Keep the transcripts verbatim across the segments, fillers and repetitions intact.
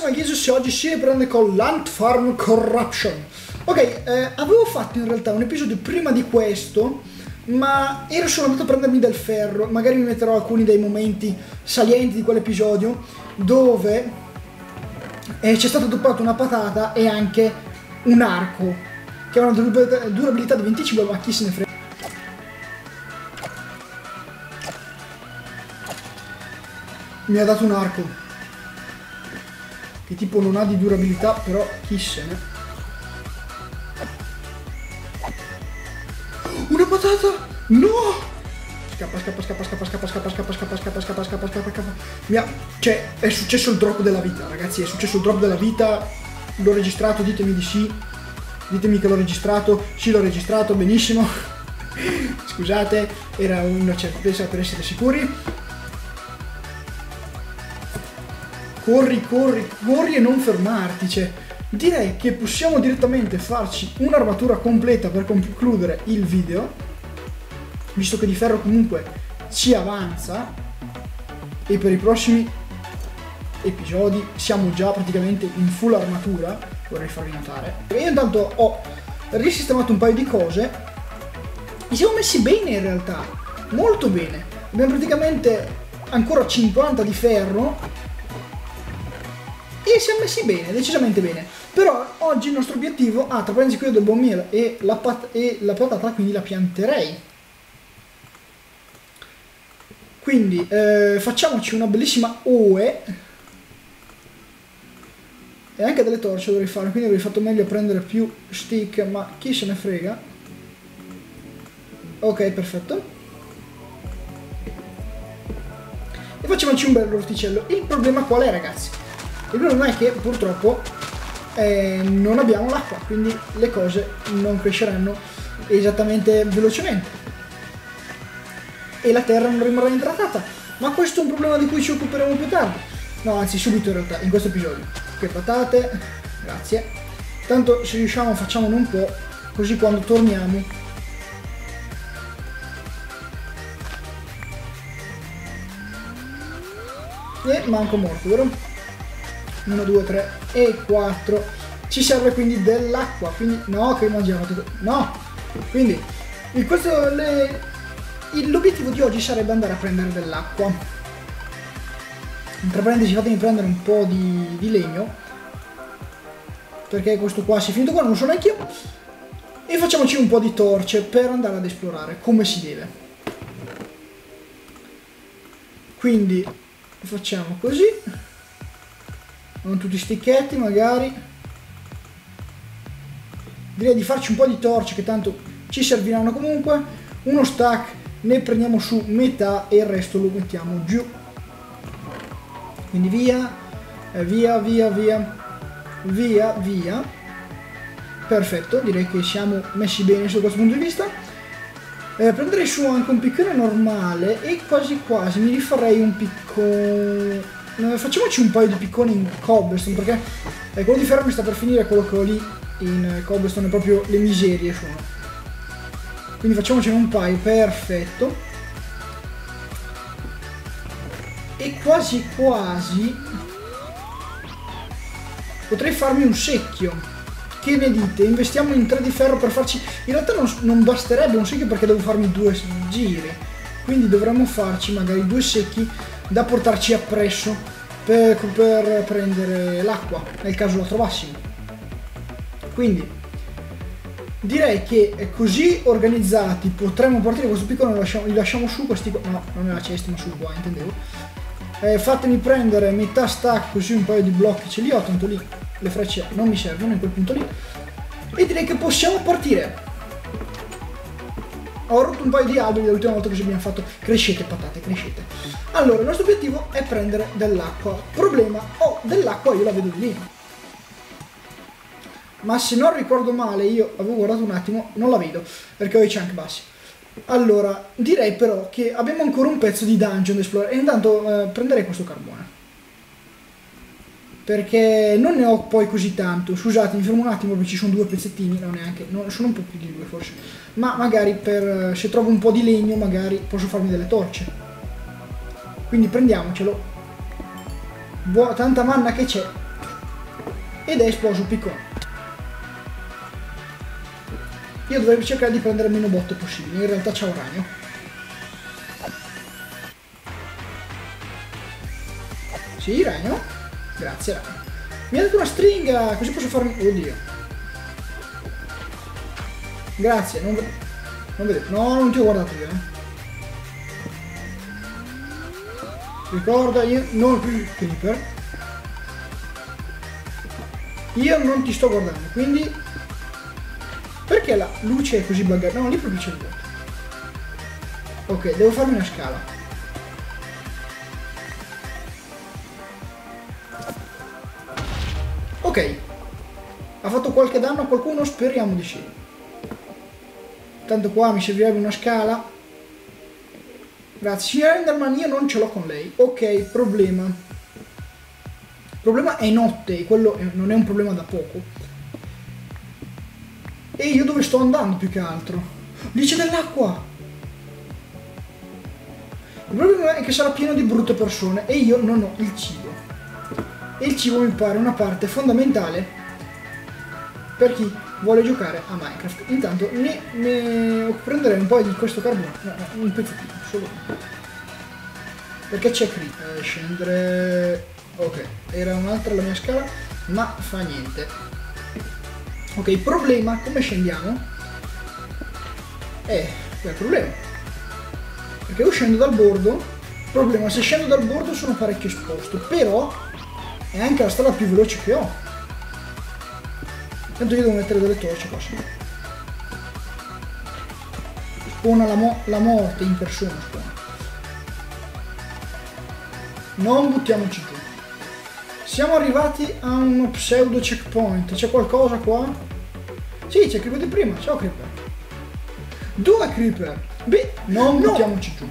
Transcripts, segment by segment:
sono Ghisus e oggi si riprende con l'Ant Farm Corruption. Ok, eh, avevo fatto in realtà un episodio prima di questo, ma ero solo andato a prendermi del ferro. Magari mi metterò alcuni dei momenti salienti di quell'episodio dove eh, c'è stata droppata una patata e anche un arco che ha una durabilità, durabilità di venticinque, ma chi se ne frega. Mi ha dato un arco che tipo non ha di durabilità, però chi se ne... Una patata! No! Scappa, scappa, scappa, scappa, scappa, scappa, scappa, scappa, scappa, scappa, scappa, scappa, scappa. Mi ha... Cioè, è successo il drop della vita, ragazzi, è successo il drop della vita. L'ho registrato, ditemi di sì. Ditemi che l'ho registrato. Sì, l'ho registrato, benissimo. Scusate, era una certezza per essere sicuri. Corri, corri, corri e non fermarti, cioè, direi che possiamo direttamente farci un'armatura completa per concludere il video, visto che di ferro comunque ci avanza, e per i prossimi episodi siamo già praticamente in full armatura, vorrei farvi notare. Io intanto ho risistemato un paio di cose, e siamo messi bene in realtà, molto bene, abbiamo praticamente ancora cinquanta di ferro, e siamo messi bene, decisamente bene. Però oggi il nostro obiettivo... Ah, tra parentesi qui ho del buon miele e la, pat e la patata, quindi la pianterei. Quindi eh, facciamoci una bellissima oe. E anche delle torce dovrei fare, quindi avrei fatto meglio a prendere più stick, ma chi se ne frega. Ok, perfetto. E facciamoci un bel orticello. Il problema qual è, ragazzi? Il problema è che purtroppo eh, non abbiamo l'acqua, quindi le cose non cresceranno esattamente velocemente e la terra non rimarrà idratata, ma questo è un problema di cui ci occuperemo più tardi, no, anzi subito in realtà, in questo episodio. Che patate, grazie. Tanto se riusciamo facciamone un po', così quando torniamo e manco morto, vero? uno, due, tre e quattro. Ci serve quindi dell'acqua. Quindi no, che mangiamo tutto. No! Quindi l'obiettivo di oggi sarebbe andare a prendere dell'acqua. Tra parentesi, fatemi prendere un po' di, di legno, perché questo qua si è finito qua, non lo so neanche io. E facciamoci un po' di torce per andare ad esplorare come si deve. Quindi facciamo così. Con tutti i sticchetti magari. Direi di farci un po' di torce che tanto ci serviranno comunque. Uno stack ne prendiamo su metà e il resto lo mettiamo giù. Quindi via, via, via, via, via, via. Perfetto, direi che siamo messi bene su questo punto di vista. Eh, prenderei su anche un piccone normale e quasi quasi mi rifarei un piccone... Facciamoci un paio di picconi in cobblestone, perché eh, quello di ferro mi sta per finire, quello che ho lì in cobblestone è proprio le miserie sono. Quindi facciamocene un paio, perfetto. E quasi quasi potrei farmi un secchio. Che ne dite? Investiamo in tre di ferro per farci... In realtà non, non basterebbe un secchio perché devo farmi due giri. Quindi dovremmo farci magari due secchi da portarci appresso per, per prendere l'acqua nel caso la trovassimo. Quindi direi che così organizzati potremmo partire. Questo piccolo li lasciamo, li lasciamo su questi qua. No, non nella cesta ma sul qua, intendevo. Eh, fatemi prendere metà stack, così un paio di blocchi ce li ho, tanto lì le frecce non mi servono in quel punto lì. E direi che possiamo partire. Ho rotto un paio di alberi dall'ultima volta che ci abbiamo fatto. Crescete patate, crescete. Allora, il nostro obiettivo è prendere dell'acqua. Problema, ho dell'acqua, io la vedo lì. Ma se non ricordo male, io avevo guardato un attimo, non la vedo, perché ho i chunk bassi. Allora, direi però che abbiamo ancora un pezzo di dungeon da esplorare. E intanto eh, prenderei questo carbone, perché non ne ho poi così tanto. Scusate, mi fermo un attimo perché ci sono due pezzettini, non neanche, no, sono un po' più di due forse. Ma magari per, se trovo un po' di legno, magari posso farmi delle torce. Quindi prendiamocelo. Buona, tanta manna che c'è. ed è esploso il piccone. Io dovrei cercare di prendere meno botte possibili, in realtà c'è un ragno. Sì, ragno. Grazie, ragno. Mi ha dato una stringa, così posso farmi... Oddio. Grazie, non vedo. Non vedo. No, non ti ho guardato io, eh. Ricorda, io non... Creeper. Io non ti sto guardando, quindi... Perché la luce è così buggata? No, lì proprio c'è il vuoto. Ok, devo farmi una scala. Ok. Ha fatto qualche danno a qualcuno? Speriamo di sì. Tanto qua mi servirebbe una scala. Grazie. Signora Enderman, io non ce l'ho con lei. Ok, problema. Il problema è notte, e quello non è un problema da poco. E io dove sto andando più che altro? Lì c'è dell'acqua! Il problema è che sarà pieno di brutte persone e io non ho il cibo. E il cibo mi pare una parte fondamentale per chi vuole giocare a Minecraft. Intanto ne, ne prenderei un po' di questo carbone. No, no, un pezzettino, solo uno. Perché c'è qui. Eh, scendere... Ok, era un'altra la mia scala, ma fa niente. Ok, il problema, come scendiamo? Eh, qual è il problema? Perché io scendo dal bordo, il problema, se scendo dal bordo sono parecchio esposto, però è anche la strada più veloce che ho. Tanto io devo mettere delle torce qua. Spona la, mo la morte in persona, spona. Non buttiamoci giù. Siamo arrivati a uno pseudo checkpoint. C'è qualcosa qua? Sì, c'è il creeper di prima. Ciao creeper. Due creeper. Beh, non no. Buttiamoci giù.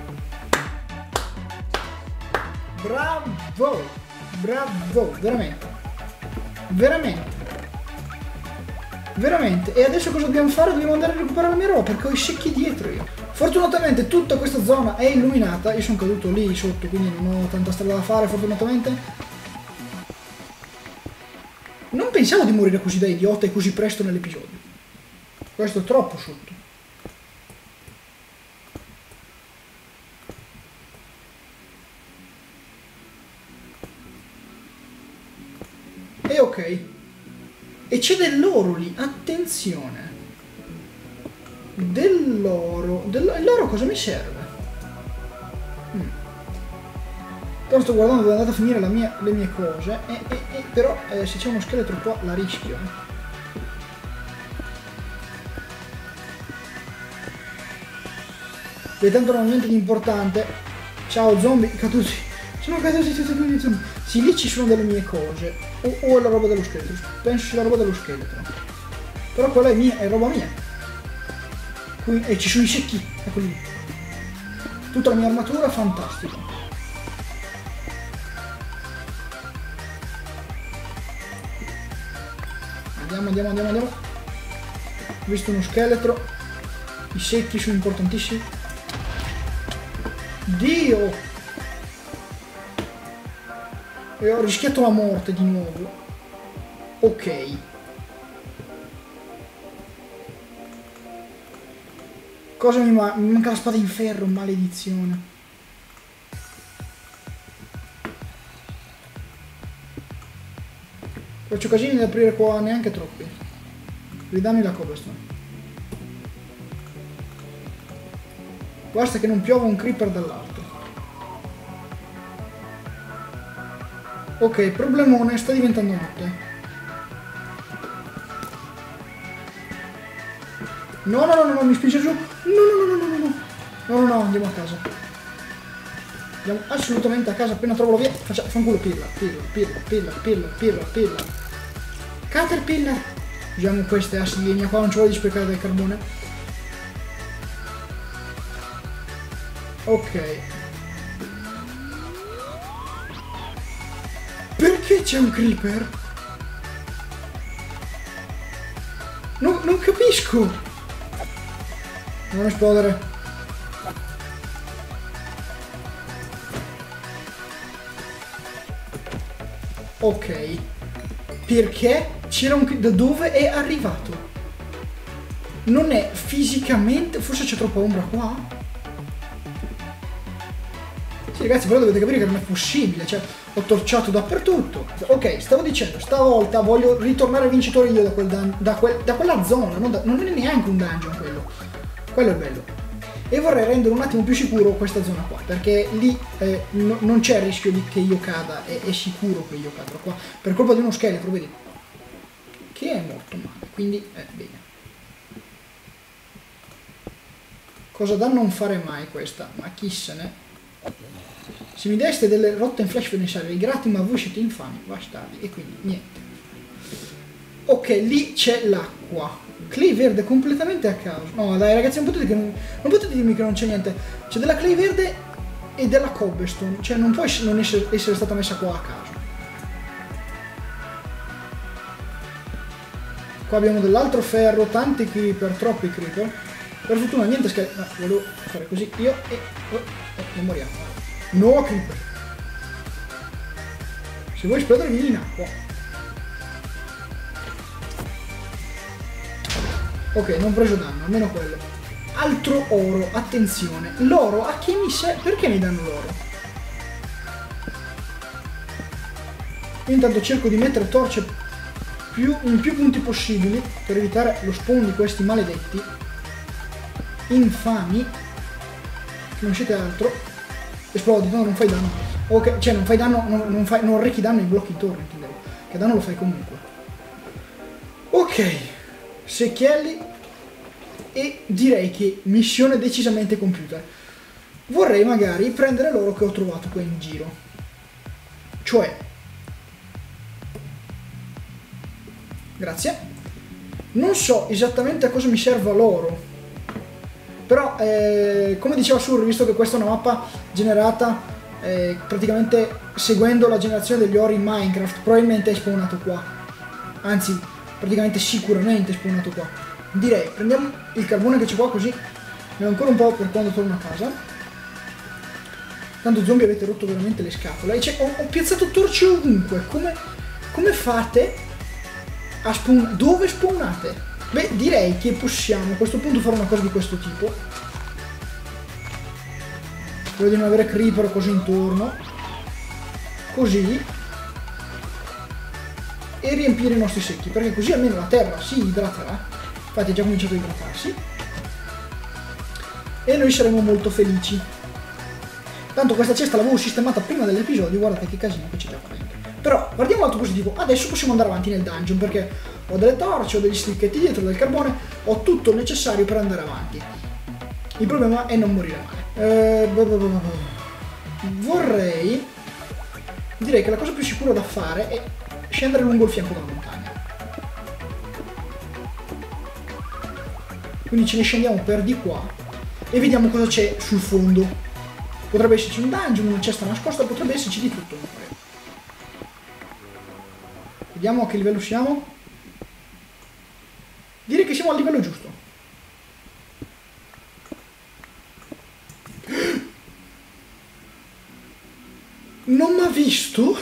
Bravo. Bravo. Veramente. Veramente. Veramente. E adesso cosa dobbiamo fare? Dobbiamo andare a recuperare la mia roba perché ho i secchi dietro io. Fortunatamente tutta questa zona è illuminata. Io sono caduto lì sotto, quindi non ho tanta strada da fare fortunatamente. Non pensavo di morire così da idiota e così presto nell'episodio. Questo è troppo sotto. E ok. E c'è dell'oro lì, attenzione. Dell'oro. Dell l'oro cosa mi serve? Mm. Però sto guardando dove è andata a finire la mia, le mie cose, e, e, e, però eh, se c'è uno scheletro qua la rischio. Eh. E tanto normalmente l'importante... Ciao zombie, caduti. Sono caduti tutti questi zombie. Sì, lì ci sono delle mie cose. O, o la roba dello scheletro. Penso sia la roba dello scheletro. Però quella è mia, è roba mia. Qui, e ci sono i secchi, eccoli lì. Tutta la mia armatura, fantastico. Andiamo, andiamo, andiamo, andiamo. Ho visto uno scheletro. I secchi sono importantissimi. Dio! E ho rischiato la morte di nuovo. Ok. Cosa mi manca? Mi manca la spada in ferro, maledizione. Faccio casini di aprire qua, neanche troppi. Ridammi la cobblestone. Basta che non piova un creeper dall'alto. Ok, problemone, sta diventando notte. No, no, no, no, no, mi spinge giù. No, no, no, no, no, no. No, no, no, andiamo a casa. Andiamo assolutamente a casa, appena trovo la via. Facciamo, fanculo, pirla, pirla, pirla, pirla, pirla, pirla, pirla. Caterpillar. Usiamo queste assi di legna qua, non ci voglio sprecare del carbone. Ok. Perché c'è un creeper? No, non capisco. Non esplodere. Ok. perché c'era un... da dove è arrivato? Non è fisicamente... forse c'è troppa ombra qua? Sì ragazzi, però dovete capire che non è possibile, cioè ho torciato dappertutto. Ok, stavo dicendo, stavolta voglio ritornare vincitore io da, quel dun... da, quel... da quella zona, non, da... non è neanche un dungeon quello. Quello è bello. E vorrei rendere un attimo più sicuro questa zona qua, perché lì eh, no, non c'è il rischio di che io cada, è, è sicuro che io cadrò qua, per colpa di uno scheletro, vedi? Che è morto male, quindi eh, bene. Cosa da non fare mai questa? Ma chi se ne... Se mi deste delle rotte in flash finisarie, grati ma voi siete infami, bastardi, e quindi niente. Ok, lì c'è l'acqua. Clay verde completamente a caso. No dai ragazzi, non potete, che non, non potete dirmi che non c'è niente. C'è della clay verde e della cobblestone. Cioè non può non essere, essere stata messa qua a caso. Qua abbiamo dell'altro ferro, tanti creeper, troppi creeper. Per fortuna niente scheletro. No, volevo fare così io e... Oh, oh, non moriamo. No creeper. Se vuoi esplodere vieni in acqua. Ok, non ho preso danno, almeno quello. Altro oro, attenzione. L'oro a chi mi serve? Perché mi danno l'oro? Io intanto cerco di mettere torce più, in più punti possibili per evitare lo spawn di questi maledetti infami. Che non siete altro. Esplodi, no, non fai danno. Ok, cioè non fai danno, non, non, fai, non rechi danno ai blocchi intorno, intendevo. Che danno lo fai comunque. Ok. Secchielli, e direi che missione decisamente compiuta. Vorrei magari prendere l'oro che ho trovato qua in giro, cioè grazie, non so esattamente a cosa mi serva l'oro, però eh, come diceva Sur, visto che questa è una mappa generata eh, praticamente seguendo la generazione degli ori in Minecraft, probabilmente è spawnato qua, anzi praticamente sicuramente spawnato qua. Direi, prendiamo il carbone che c'è qua così ne ho ancora un po' per quando torno a casa. Tanto zombie avete rotto veramente le scatole. E ho, ho piazzato torce ovunque. Come, come fate a spawn... Dove spawnate? Beh, direi che possiamo a questo punto fare una cosa di questo tipo. Spero di non avere creeper o cose intorno. Così. E riempire i nostri secchi, perché così almeno la terra si idraterà. Infatti è già cominciato a idratarsi. E noi saremo molto felici. Tanto questa cesta l'avevo sistemata prima dell'episodio, guardate che casino che c'è già qua dentro. Però guardiamo l'altro positivo, adesso possiamo andare avanti nel dungeon, perché ho delle torce, ho degli sticchetti dietro, del carbone, ho tutto il necessario per andare avanti. Il problema è non morire male. Eh, vorrei... Direi che la cosa più sicura da fare è scendere lungo il fianco della montagna. Quindi ce ne scendiamo per di qua e vediamo cosa c'è sul fondo. Potrebbe esserci un dungeon, una cesta nascosta, potrebbe esserci di tutto. Vediamo a che livello siamo. Direi che siamo al livello giusto. Non mi ha visto?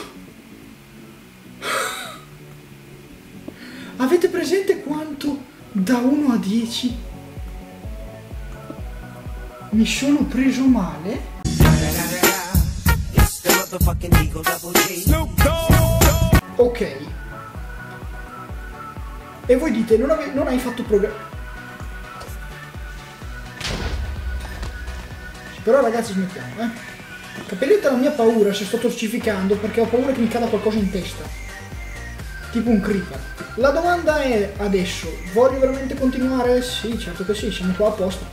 Avete presente quanto da uno a dieci mi sono preso male? Ok. E voi dite, non, ave non hai fatto progresso. Però ragazzi smettiamo, eh. Capite la mia paura se sto torcificando, perché ho paura che mi cada qualcosa in testa. Tipo un creeper. La domanda è adesso, voglio veramente continuare? Sì, certo che sì, siamo qua apposta.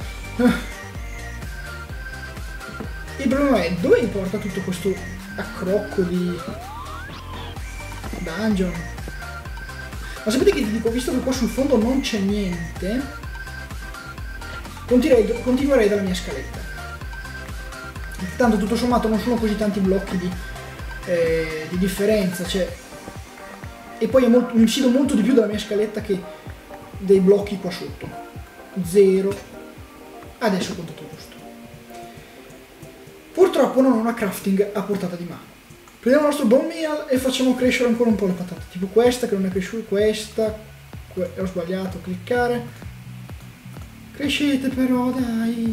Il problema è, dove mi porta tutto questo accrocco di dungeon? Ma sapete che ti dico, visto che qua sul fondo non c'è niente, continuerei, continuerei dalla mia scaletta. Tanto tutto sommato non sono così tanti blocchi di, eh, di differenza, cioè... E poi è molto, mi fido molto di più della mia scaletta che dei blocchi qua sotto. Zero. Adesso ho contato giusto. Purtroppo non ho una crafting a portata di mano. Prendiamo il nostro bone meal e facciamo crescere ancora un po' le patate. Tipo questa che non è cresciuta, questa. Que ho sbagliato a cliccare. Crescete però, dai.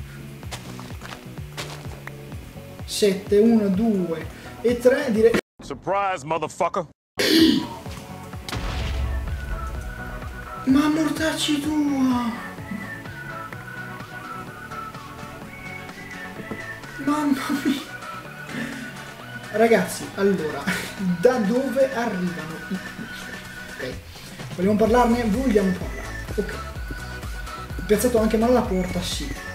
sette, uno, due e tre, direi. Surprise, motherfucker! Ma mortacci tua! Mamma mia! Ragazzi, allora, da dove arrivano i monstri? Ok, vogliamo parlarne? Vogliamo parlare, ok. Ho piazzato anche male la porta, sì.